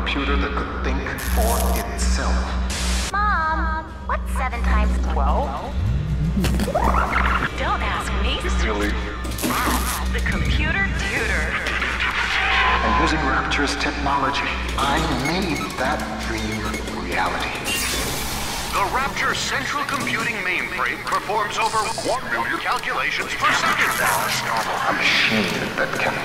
computer that could think for itself. Mom, what's 7 times 12? Don't ask me. Silly. That's the computer tutor. And using Rapture's technology, I made that dream reality. The Rapture central computing mainframe performs over 1 million calculations per second. A machine that can